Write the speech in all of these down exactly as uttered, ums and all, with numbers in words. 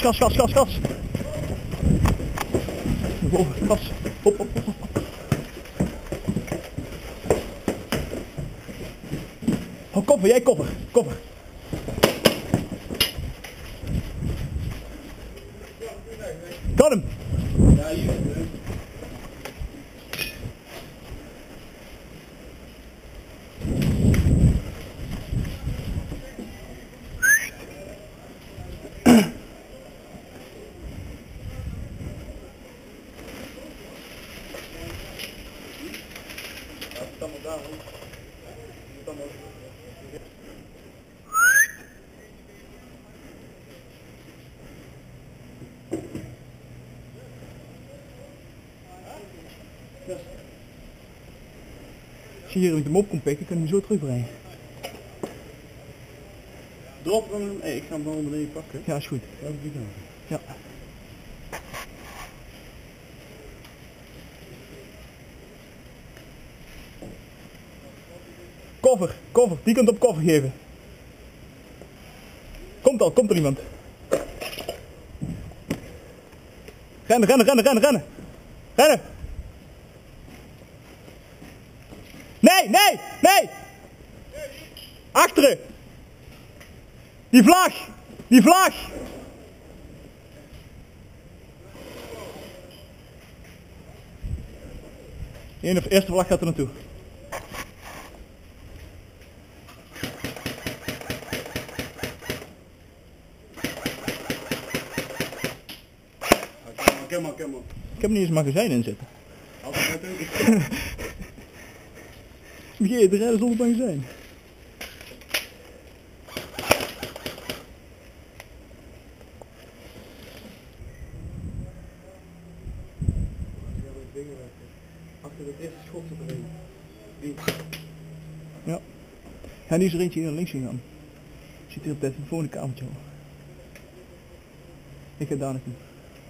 gas, gas, gas, gas. Boven, gas. Hop, hop, hop, hop. Oh, koffer, jij koffer, koffer. Got hem. Ja, hier. daar. Dan ook. Ja. Als je hier met hem op komt pikken, kan je hem zo terugbrengen. Drop hem, hey, ik ga hem gewoon beneden pakken. Ja, is goed. Ja. Koffer, koffer, die kunt op koffer geven. Komt al, komt er iemand. Rennen, rennen, rennen, rennen, rennen. Rennen. Nee, nee, nee. Achteren. Die vlag, die vlag. De ene of eerste vlag gaat er naartoe. Ken maar, ken maar. Ik heb niet eens een magazijn in zitten. Altijd ook. Begin je te rijden zonder magazijn. Achter het eerste schot zit er een. Die. Ja. Ja, nu is er eentje hier naar links gegaan. Ik zit hier op de telefoon in het kamertje al. Ik ga daar naartoe.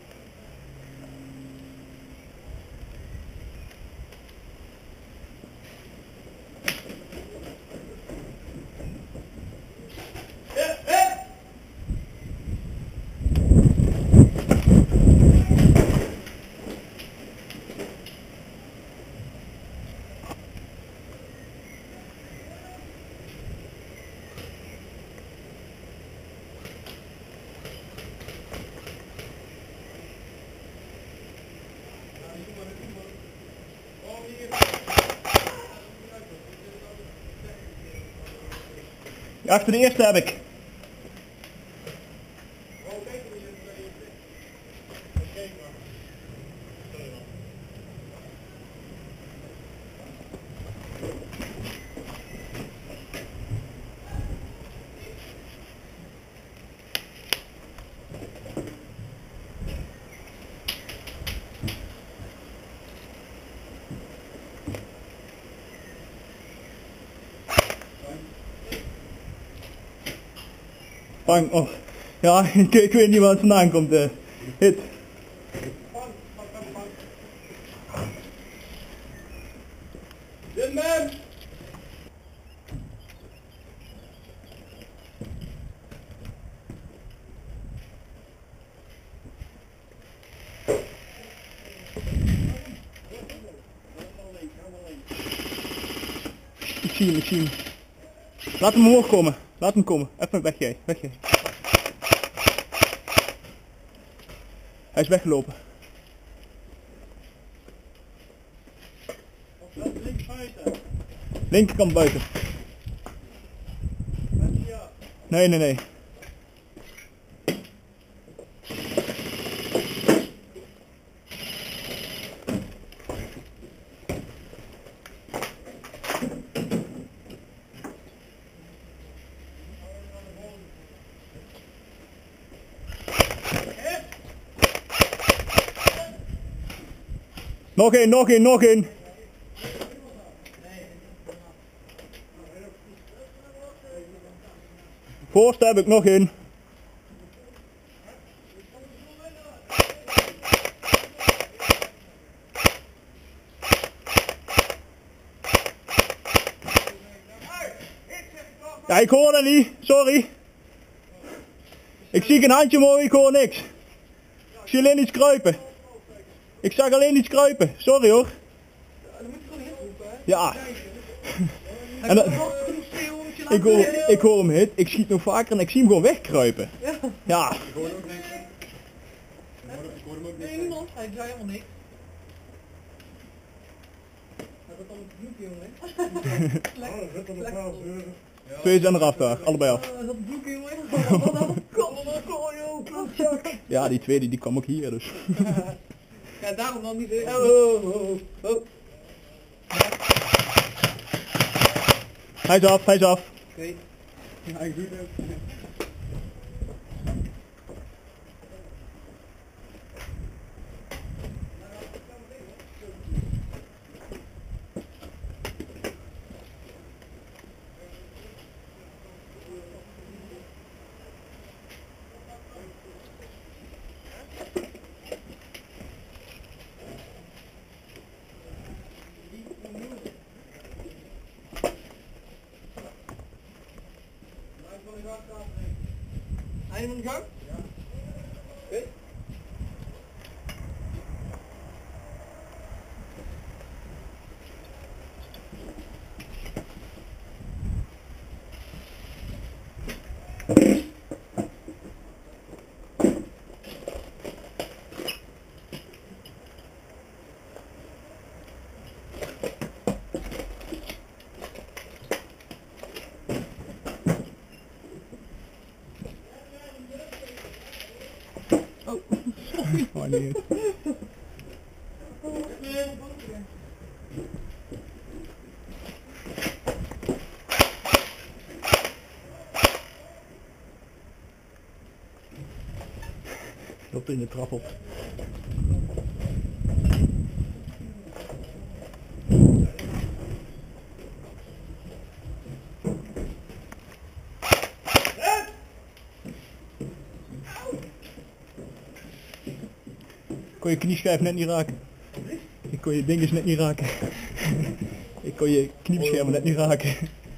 Achter de eerste heb ik. Bang, oh. Ja, ik, ik weet niet waar het vandaan komt. Uh. Hit. Dit man! Ik zie hem, ik zie hem. Laat hem omhoog komen. Laat hem komen. Even weg jij, weg jij. Hij is weggelopen. Links buiten. Linkerkant buiten. Nee, nee, nee. Nog één, nog één, nog één. Voorste heb ik nog één. Ja, ik hoor dat niet, sorry. Ik zie geen handje omhoog, ik hoor niks. Ik zie alleen iets kruipen. Ik zag alleen iets kruipen. Sorry hoor. Dan moet je gewoon heel roepen, hè. Ja. Hij En kan dan- nog genoeg schreeuwen om het je Ik laten hoor, leren. ik hoor hem hit. Ik schiet nog vaker en ik zie hem gewoon wegkruipen. Ja. Ja. Ik hoorde ook niks. Ik hoorde, ik hoorde hem ook Nee, niks. niemand. Hij zei helemaal niks. Hij had al een bloedje, jongen. Lekker. Twee zijn eraf daar, allebei af. Hij had een bloedje, jongen. Wat dan? Kom maar, kom maar, joh. Klootzak. Ja, die tweede die kwam ook hier dus. Ja, daarom dan niet. Oh, oh, oh, oh. Hij is af, hij is af. Oké. Ja, ik doe het. Einde van de gang? Ja. Oké. Oh nee. Loopt in de trap op. Ik kon je knieschijf net niet raken. Ik kon je dinges net niet raken. Ik kon je kniepschermen net niet raken.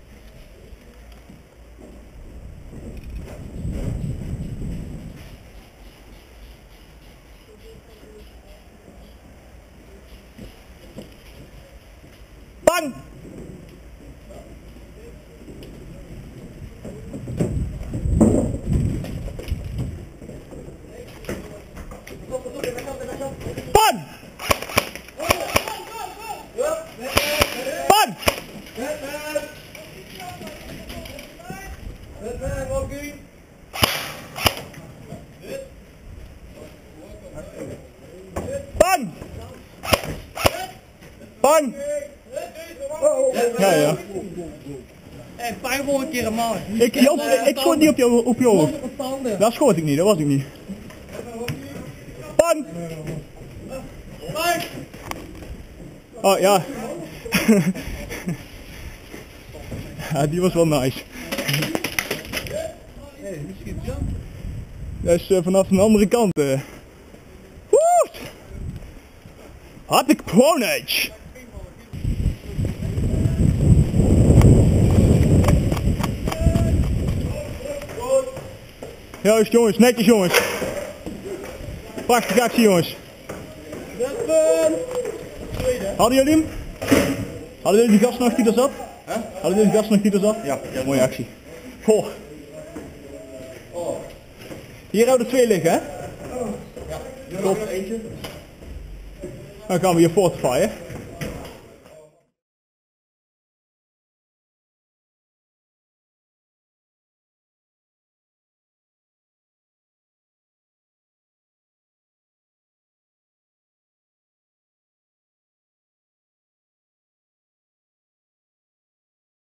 Bang! Bang! Bang! Bang! Bang! Ja, ja. En pijn voor een keer een man. Ik, Jan, ik schoot niet op je, op je hoofd. Verstandig. Daar schoot ik niet, dat was ik niet. Bang! Oh ja. Ja, die was wel nice. Nee, misschien Jan. Dat is uh, vanaf een andere kant. Uh. Woe! Had ik pronage! Juist jongens, netjes jongens. Prachtige actie jongens. Hadden jullie hem? Hadden jullie die gast nog die er zat? Huh? Hadden jullie die gast nog die er zat? Ja. Mooie actie. Goh. Hier houden twee liggen hè? Ja, er was er eentje. Dan gaan we hier fortifyen.